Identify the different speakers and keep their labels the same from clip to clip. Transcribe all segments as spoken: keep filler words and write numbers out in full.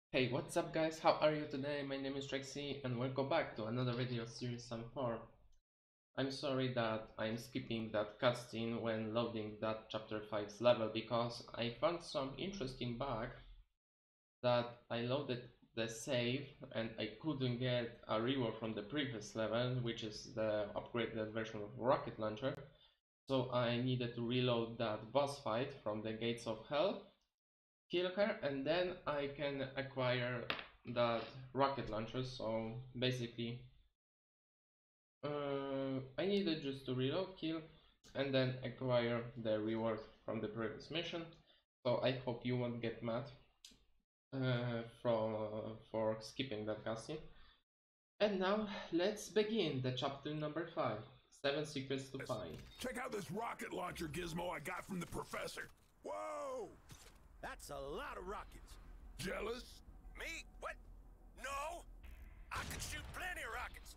Speaker 1: Hey, what's up guys? How are you today? My name is Trexie and welcome back to another video series Sum four. I'm sorry that I'm skipping that cutscene when loading that chapter five's level because I found some interesting bug that I loaded the save and I couldn't get a reward from the previous level, which is the upgraded version of rocket launcher. So I needed to reload that boss fight from the Gates of Hell, kill her, and then I can acquire that rocket launcher. So basically uh, I needed just to reload, kill, and then acquire the reward from the previous mission. So I hope you won't get mad uh, for, for skipping that cutscene. And now let's begin the chapter number five, seven secrets to find.
Speaker 2: Check out this rocket launcher gizmo I got from the professor. Whoa!
Speaker 3: That's a lot of rockets.
Speaker 2: Jealous?
Speaker 3: Me? What? No! I can shoot plenty of rockets.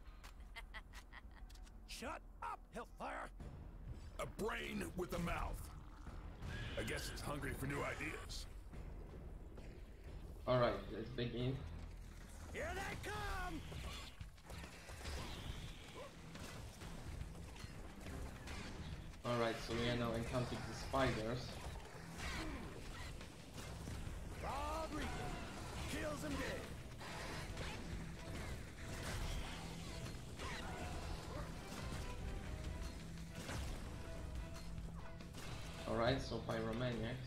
Speaker 3: Shut up, Hellfire!
Speaker 2: A brain with a mouth. I guess it's hungry for new ideas.
Speaker 1: Alright, let's begin.
Speaker 3: Here they come!
Speaker 1: Alright, so we are now encountering the spiders.
Speaker 3: Rodriguez kills him dead.
Speaker 1: Alright, so pyromaniacs.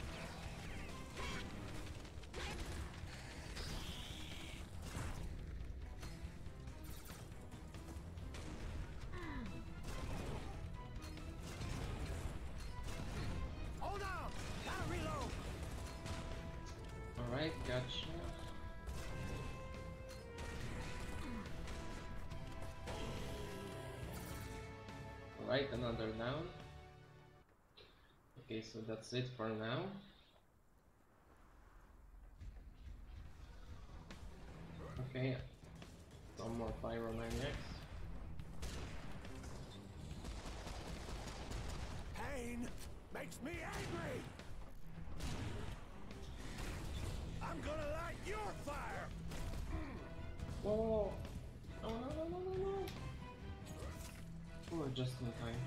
Speaker 3: Hold on! Gotta reload!
Speaker 1: Alright, gotcha. Alright, another down. Okay, so that's it for now. Okay, some more pyromaniacs.
Speaker 3: Pain makes me angry! I'm gonna light your fire!
Speaker 1: Whoa! Oh, no, no, no, no, no! Oh, just in time.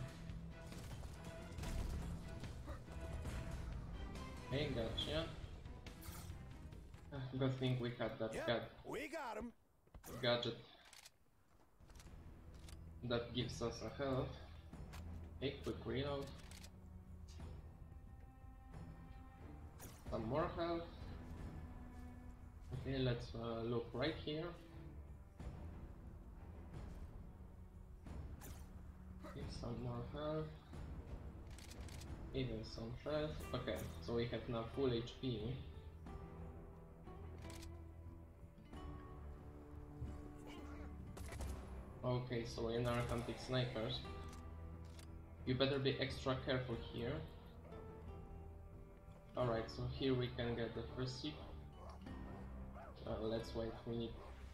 Speaker 1: Hey, gotcha. Ah, good thing we had that
Speaker 3: Yep,
Speaker 1: gad
Speaker 3: we got him.
Speaker 1: gadget that gives us a health. A quick reload. Some more health. Okay, let's uh, look right here. Okay, some more health. Even some health. Okay, so we have now full H P. Okay, so we're now hunting snipers. You better be extra careful here. Alright, so here we can get the first seed. Uh, let's wait, we need...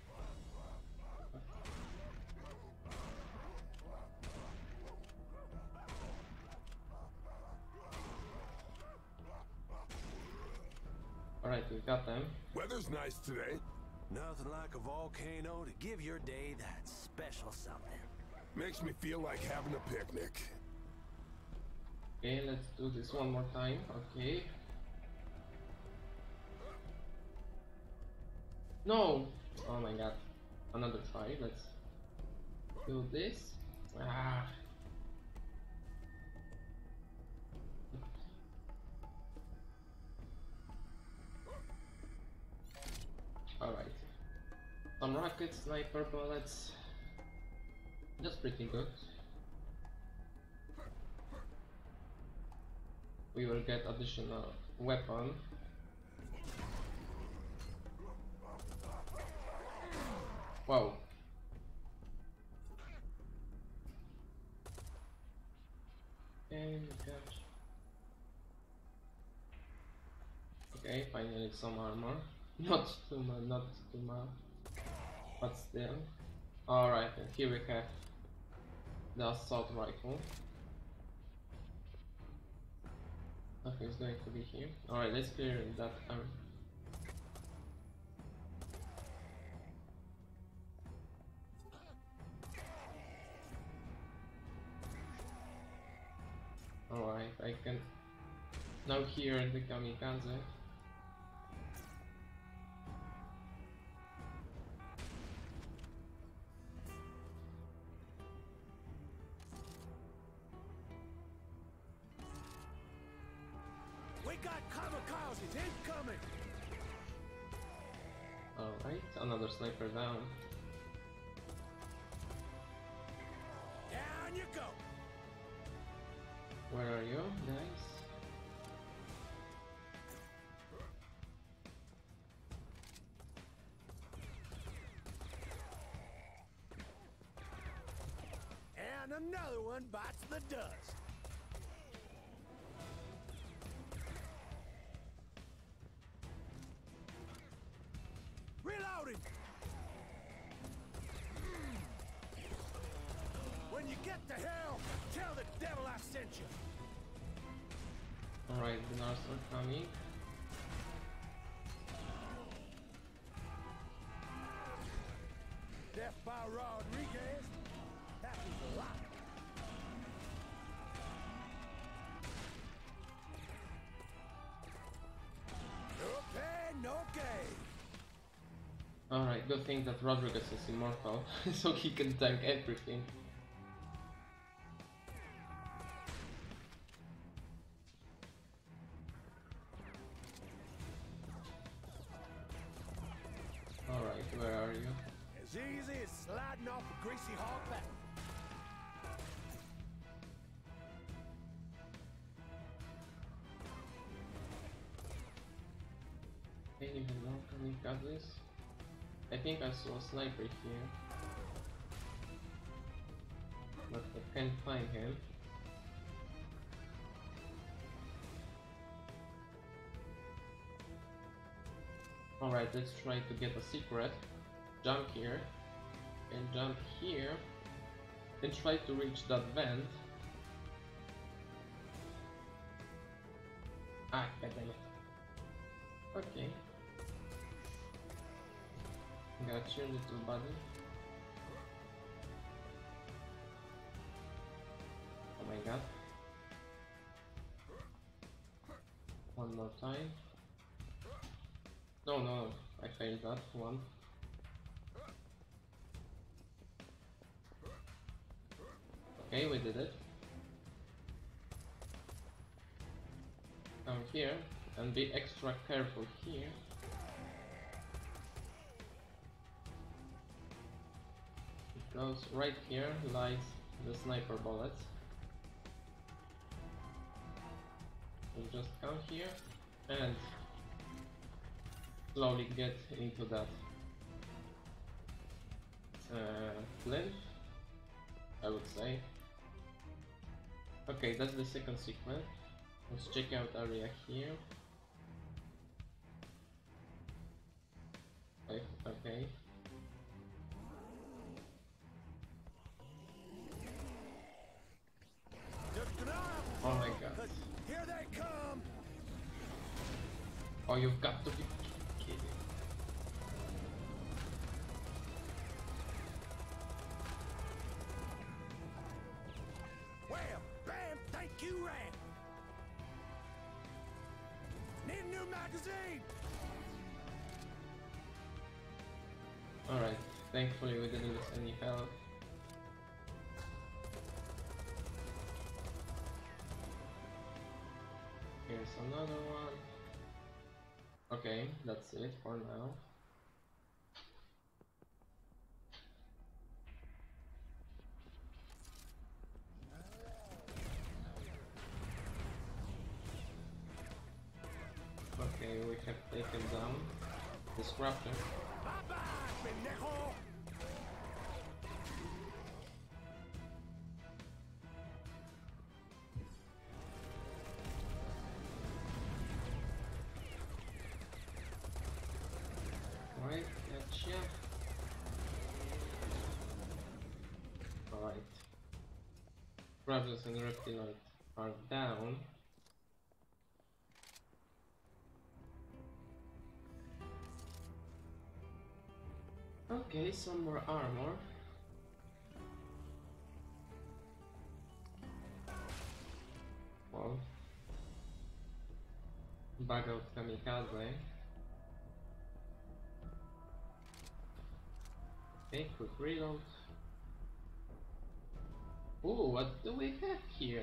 Speaker 1: Alright, we got them.
Speaker 2: Weather's nice today.
Speaker 3: Nothing like a volcano to give your day that special something.
Speaker 2: Makes me feel like having a picnic.
Speaker 1: Okay, let's do this one more time. Okay. No! Oh my god. Another try. Let's do this. Ah. Alright. Some rocket sniper bullets. That's pretty good. We will get additional weapon. Wow. And gosh. Okay, finally some armor. Not too much, not too much, but still. Alright, and here we have the assault rifle. Nothing's going to be here. Alright, let's clear that area. I can now hear the kamikaze.
Speaker 3: We got kamikazes incoming!
Speaker 1: Alright, another sniper down.
Speaker 3: Down you go!
Speaker 1: Where are you, guys?
Speaker 3: And another one bites the dust. Reloading! When you get to hell, tell the devil I sent you.
Speaker 1: Alright, the Nars are coming.
Speaker 3: Death by Rodriguez. Happens a lot. No pain, no gain.
Speaker 1: Alright, good thing that Rodriguez is immortal, so he can tank everything. Alright, where are you?
Speaker 3: As easy as sliding off a greasy hog back.
Speaker 1: I don't even know how we got this. I think I saw a sniper here, but I can't find him. Alright, let's try to get a secret. Jump here, and jump here, and try to reach that vent. Ah, goddammit. Okay. Got you, little buddy. Oh my god. One more time. No, no, I failed that one. Okay, we did it. Come here and be extra careful here. Because right here lies the sniper bullets. You just come here and slowly get into that uh, plinth, I would say. Okay, that's the second sequence. Let's check out area here. Okay. okay. Oh my god.
Speaker 3: Here they come.
Speaker 1: Oh, you've got to be kidding.
Speaker 3: Well, bam, thank you, Ram. Need a new magazine.
Speaker 1: Alright, thankfully we didn't lose any health. Here's another one. Okay, that's it for now. Okay, we have taken down the Disruptor.
Speaker 3: Bye-bye, pendejo.
Speaker 1: Alright, gotcha. Alright. Brothers and Reptiloid are down. Okay, some more armor. Well, Bug out kamikaze. Okay, quick reload. Ooh, what do we have here?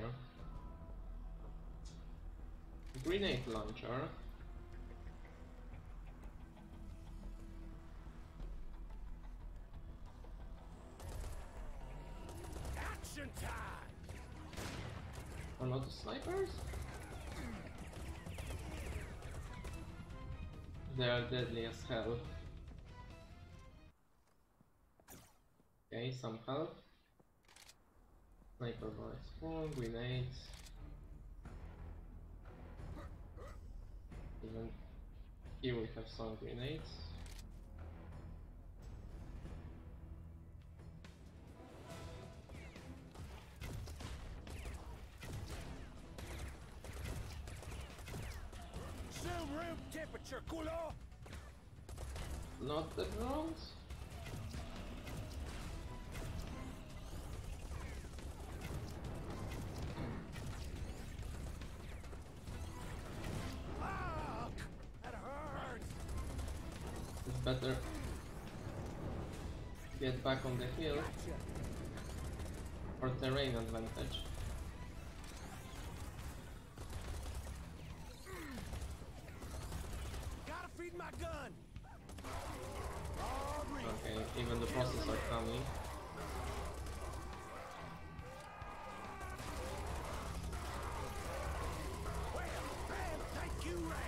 Speaker 1: Grenade launcher.
Speaker 3: Action time!
Speaker 1: A lot of snipers? They are deadly as hell. Okay, some health. Sniper by spawn, grenades. Even here we have some grenades.
Speaker 3: Zoom room temperature, culo!
Speaker 1: Not the drones?
Speaker 3: Fuck! That hurts!
Speaker 1: It's better get back on the hill
Speaker 3: Gotcha!
Speaker 1: for terrain advantage.
Speaker 3: Gotta feed my gun!
Speaker 1: Okay, even the process are coming.
Speaker 3: Well, bam, thank you, rat!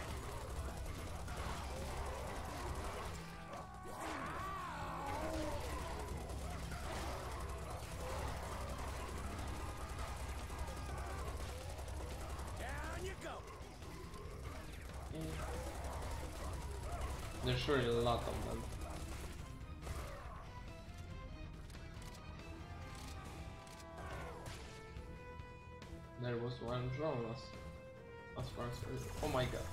Speaker 3: Down you go!
Speaker 1: There's surely a lot of them. There was one drone as, as far as... Oh my god.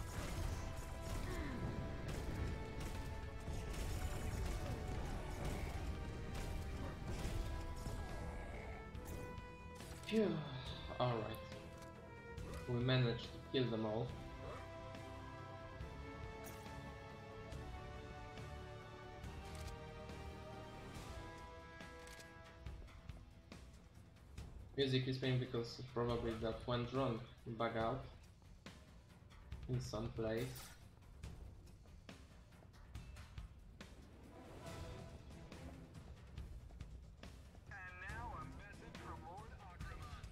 Speaker 1: Phew. Alright. We managed to kill them all. Music is playing because probably that one drone bug out in some place.
Speaker 3: And now a message from Lord Octomon.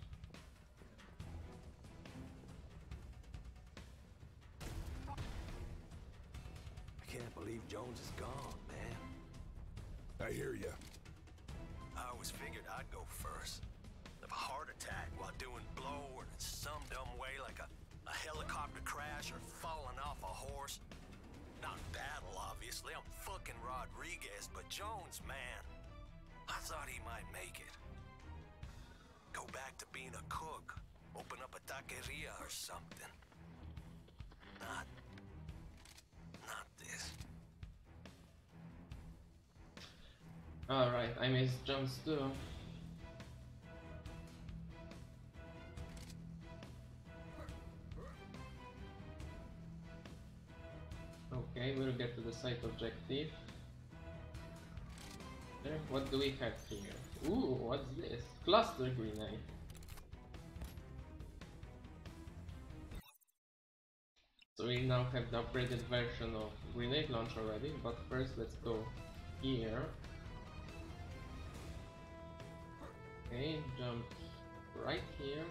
Speaker 3: I can't believe Jones is gone, man.
Speaker 2: I hear ya.
Speaker 3: I always figured I'd go first. Of a heart attack while doing blow or in some dumb way like a, a helicopter crash or falling off a horse. Not in battle, obviously. I'm fucking Rodriguez, but Jones, man. I thought he might make it. Go back to being a cook. Open up a taqueria or something. Not... not this.
Speaker 1: Alright, I missed jumps too. Okay, we'll get to the site objective. There, what do we have here? Ooh, what's this? Cluster grenade. So we now have the upgraded version of grenade launcher already, but first let's go here. Okay, jump right here.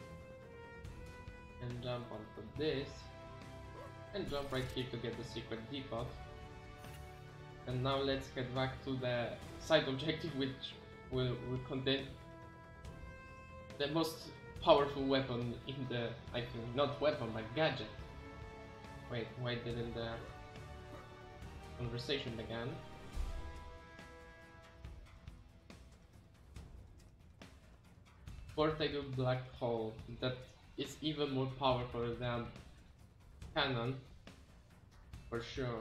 Speaker 1: And jump onto this. And jump right here to get the secret depot. And now let's head back to the side objective, which will, will contain the most powerful weapon in the, I think, not weapon, but gadget. Wait, why didn't the conversation begin? Portable black hole that is even more powerful than cannon, for sure.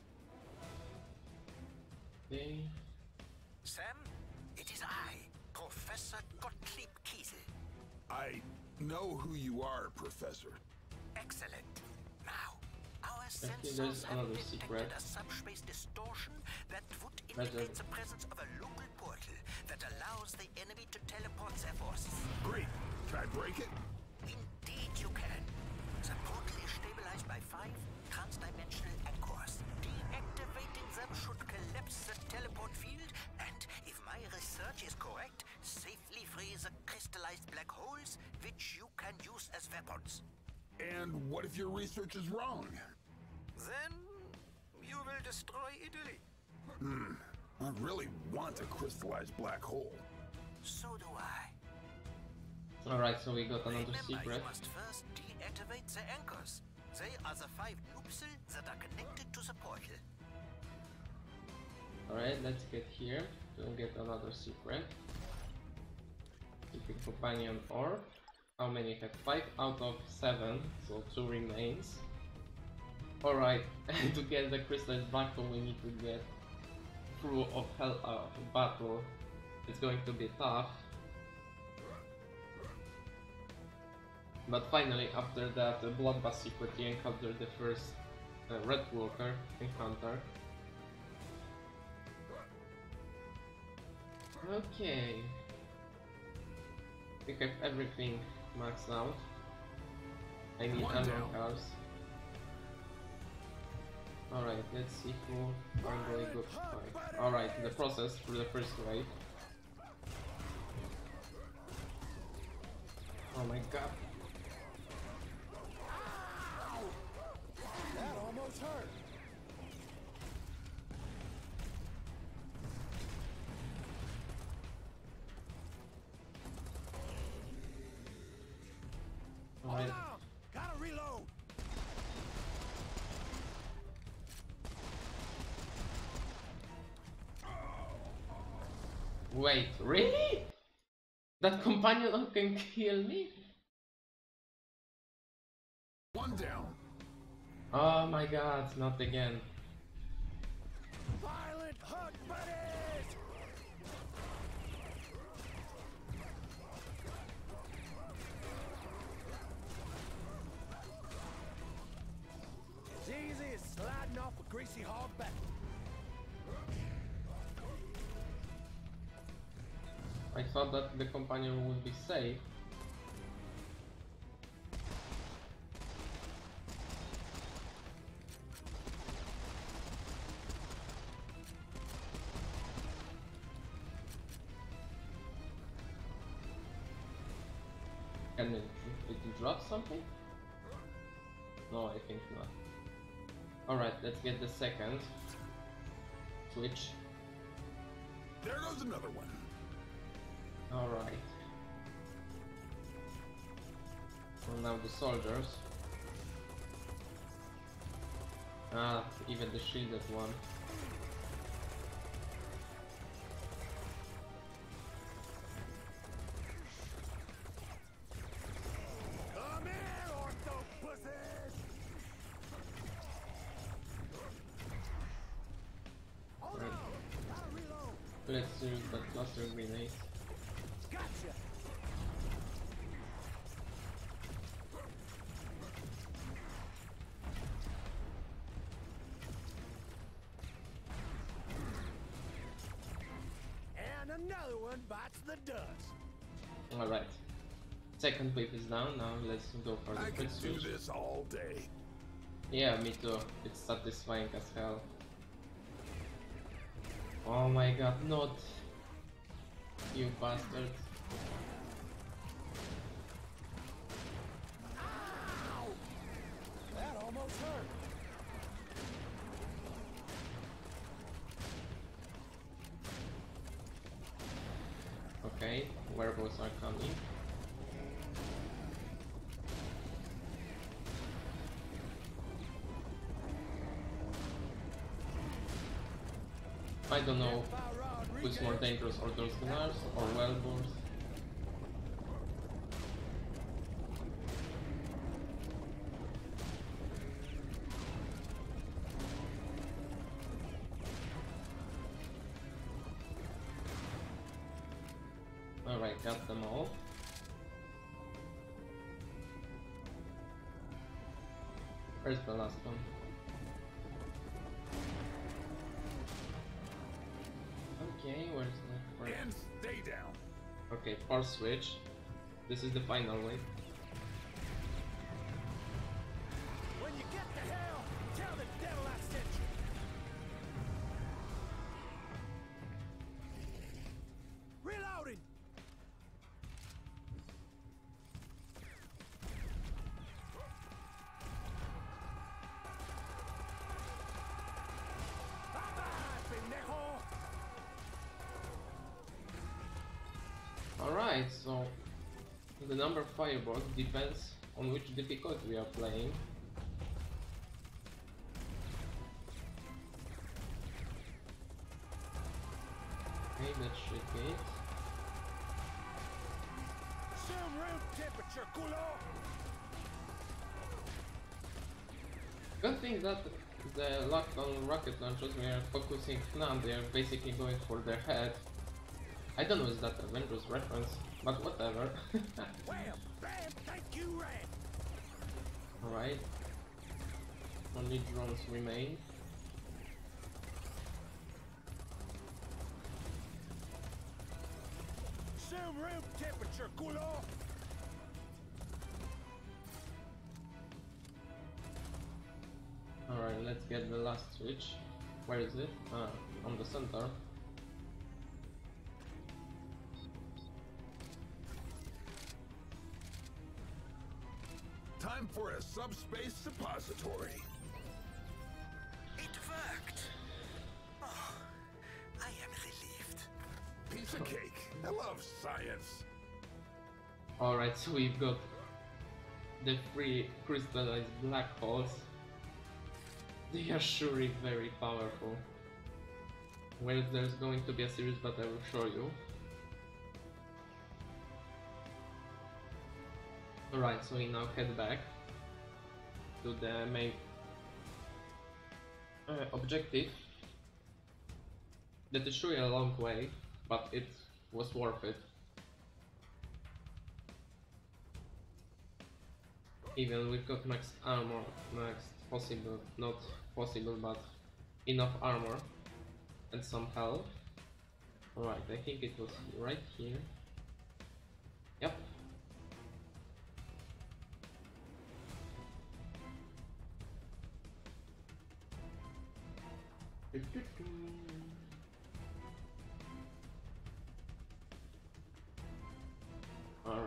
Speaker 1: Okay.
Speaker 3: Sam, it is I, Professor Gottlieb Kiesel.
Speaker 2: I know who you are, Professor.
Speaker 3: Excellent. Now,
Speaker 1: Okay, there's another secret.
Speaker 3: A subspace distortion that would
Speaker 1: Better.
Speaker 3: indicate the presence of a local portal that allows the enemy to teleport their forces.
Speaker 2: Great. Can I break it?
Speaker 3: Indeed you can. The portal is stabilized by five trans-dimensional anchors. Deactivating them should collapse the teleport field and, if my research is correct, safely free the crystallized black holes, which you can use as weapons.
Speaker 2: And what if your research is wrong?
Speaker 3: Then you will destroy Italy.
Speaker 2: Hmm. I really want a crystallized black hole.
Speaker 3: So do I.
Speaker 1: Alright, so we got another
Speaker 3: Remember,
Speaker 1: secret.
Speaker 3: you must first deactivate the anchors. They are the five noopsel that are connected to the portal.
Speaker 1: Alright, let's get here to get another secret. Secret companion orb. How many have? five out of seven, so two remains. Alright, to get the crystallized black hole we need to get through of hell uh, battle. It's going to be tough. But finally, after that uh, bloodbath secret, you encounter the first uh, red walker encounter. Okay. We have everything maxed out. I need
Speaker 2: One
Speaker 1: ammo
Speaker 2: down.
Speaker 1: cars. Alright, let's see who I'm going to go to fight. Alright, the process for the first wave. Oh my god.
Speaker 4: That almost hurt.
Speaker 1: Alright.
Speaker 4: Gotta reload.
Speaker 1: Wait, really? That companion can kill me?
Speaker 2: One down.
Speaker 1: Oh my god, not again.
Speaker 4: Violent hug buddies. As easy as sliding off a greasy hog back.
Speaker 1: I thought that the companion would be safe. Can it, it drop something? No, I think not. Alright, let's get the second switch.
Speaker 2: There goes another one.
Speaker 1: Alright. So now the soldiers. Ah, even the shielded one.
Speaker 4: Come here, octopuses. Hold
Speaker 1: Right.
Speaker 4: on. Gotta reload.
Speaker 1: Let's use the cluster grenade.
Speaker 4: Gotcha. And another one bites the dust.
Speaker 1: Alright. Second wave is down, now let's go for the
Speaker 2: I
Speaker 1: quick
Speaker 2: could do
Speaker 1: switch.
Speaker 2: this all day.
Speaker 1: Yeah, me too. It's satisfying as hell. Oh my god, not! You bastard.
Speaker 4: Ow! That almost hurt.
Speaker 1: Okay, werewolves are coming. I don't know who's more dangerous, or those gunners or werewolves. Alright, got them all. Where's the last one? Okay, force switch. This is the final way.
Speaker 4: When you get to hell, tell the devil I sent you. Reloading. Bye-bye, pendejo.
Speaker 1: Alright, so the number of fireballs depends on which difficulty we are playing. Okay, that should be it.
Speaker 4: Assume room temperature, culo.
Speaker 1: Good thing that the lockdown rocket launchers we are focusing now, they are basically going for their head. I don't know, is that Avengers reference, but whatever.
Speaker 4: Well, bam, thank you, Red.
Speaker 1: Alright. Only drones remain.
Speaker 4: Assume room temperature, culo.
Speaker 1: Alright, let's get the last switch. Where is it? Ah, on the center.
Speaker 2: Time for a subspace suppository.
Speaker 3: It worked. Oh, I am relieved.
Speaker 2: Piece of cake. I love science.
Speaker 1: Alright, so we've got the three crystallized black holes. They are surely very powerful. Well, there's going to be a series, but I will show you. Alright, so we now head back to the main uh, objective. That is surely a long way, but it was worth it. Even we've got max armor, max possible, not possible, but enough armor and some health. Alright, I think it was right here. Yep. Alright.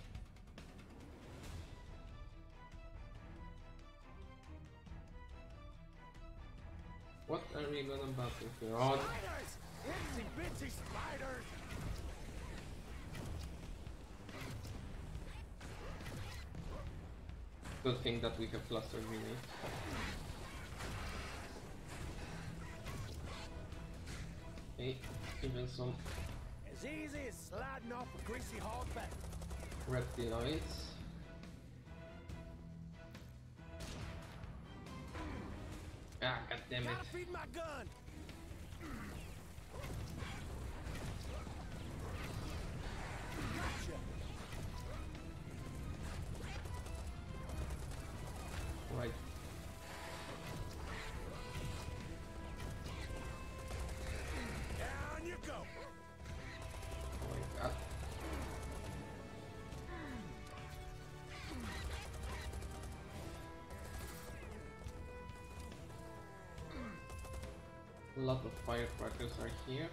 Speaker 1: What are we gonna battle here? Oh,
Speaker 4: Spiders! Itsy bitsy spiders!
Speaker 1: good thing that we have cluster grenade. Okay, even some
Speaker 4: As easy as sliding off a greasy hog back.
Speaker 1: reptiloids. Ah, god damn it.
Speaker 4: Gotta feed my gun! Gotcha!
Speaker 1: Right.
Speaker 4: Down you go!
Speaker 1: Oh my god. A lot of firecrackers are here.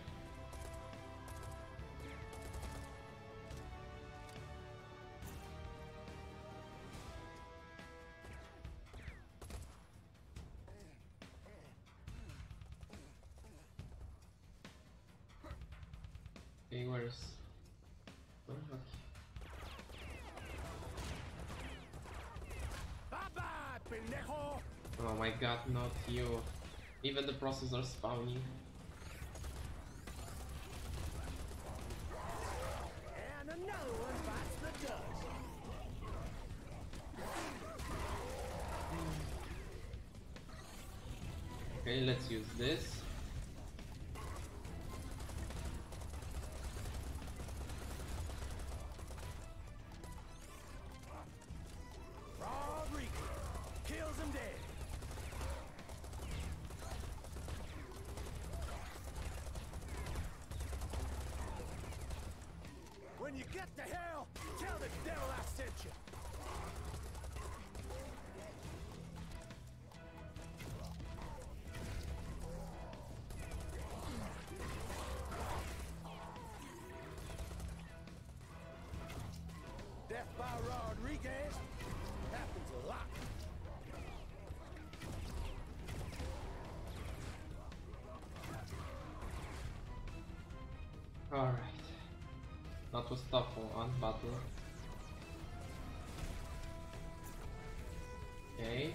Speaker 1: Okay, where's... Oh, okay.
Speaker 4: Bye-bye, pendejo!
Speaker 1: Oh my god, not you. Even the processor spawning.
Speaker 4: And another one bites the dust.
Speaker 1: Okay, let's use this.
Speaker 4: Rodriguez kills him dead. When you get to hell, tell the devil I sent you. Death by Rodriguez happens a lot.
Speaker 1: Alright. That was tough one battle. Okay.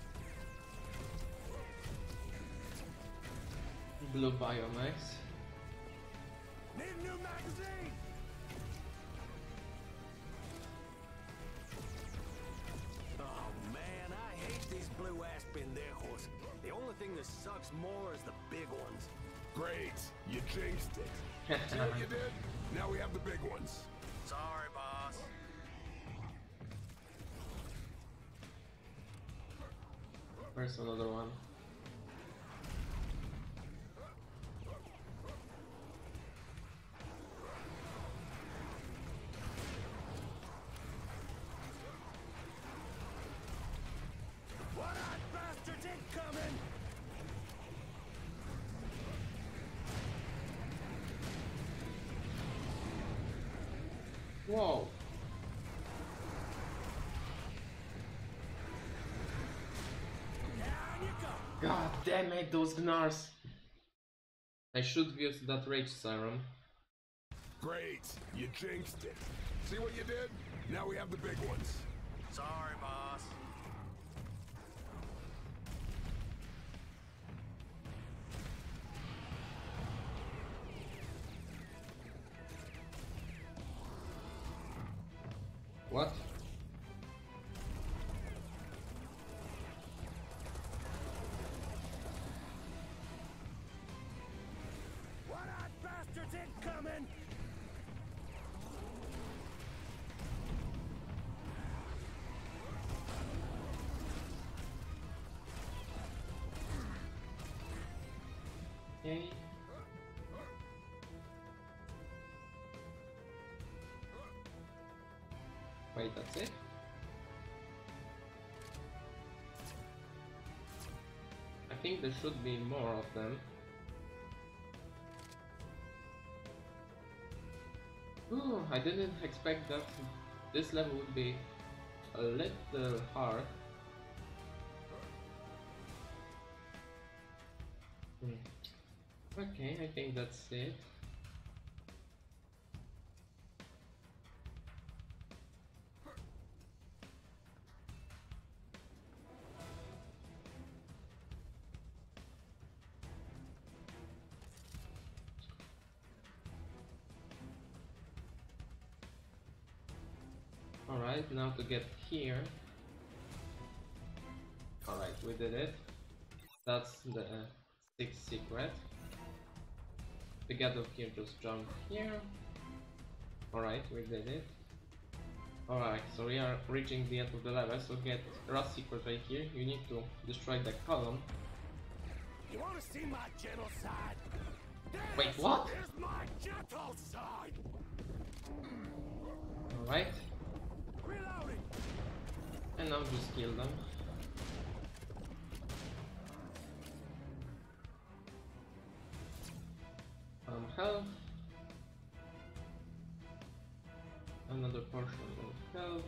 Speaker 1: Blue biomax.
Speaker 4: Need a new magazine. Oh man, I hate these blue ass pendejos. The only thing that sucks more is the big ones.
Speaker 2: Great, you jinxed it. See what you did? Now we have the big ones.
Speaker 3: Sorry, boss.
Speaker 1: Where's another one?
Speaker 4: What on bastards incoming?
Speaker 1: Whoa!
Speaker 4: Down you go.
Speaker 1: God damn it, those gnars! I should use that rage serum.
Speaker 2: Great, you jinxed it. See what you did? Now we have the big ones.
Speaker 3: Sorry, boss.
Speaker 1: What?
Speaker 4: What on bastards incoming?
Speaker 1: Okay. Wait, that's it? I think there should be more of them. Ooh, I didn't expect that this level would be a little hard. Hmm. Okay, I think that's it. Alright, now to get here. Alright, we did it. That's the sixth secret. To get up here, just jump here. Alright, we did it. Alright, so we are reaching the end of the level, so get last secret right here. You need to destroy the column.
Speaker 4: You want to see my gentle side?
Speaker 1: Wait,
Speaker 4: This
Speaker 1: what?
Speaker 4: is my gentle side.
Speaker 1: Alright,
Speaker 4: Reloading.
Speaker 1: and now just kill them. Um, health. Another portion of health.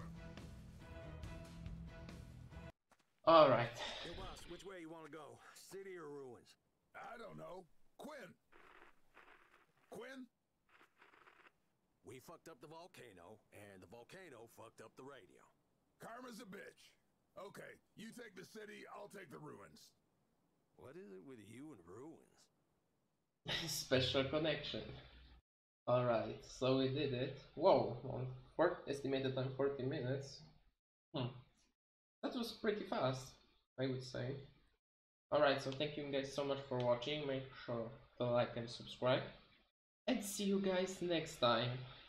Speaker 1: Alright.
Speaker 4: Hey boss, which way you want to go? City or ruins?
Speaker 2: I don't know. Quinn. Quinn?
Speaker 4: We fucked up the volcano, and the volcano fucked up the radio.
Speaker 2: Karma's a bitch. Okay, you take the city, I'll take the ruins.
Speaker 4: What is it with you and ruins?
Speaker 1: Special connection. Alright, so we did it. Whoa, on four, estimated time forty minutes. Hmm. That was pretty fast, I would say. Alright, so thank you guys so much for watching. Make sure to like and subscribe. And see you guys next time.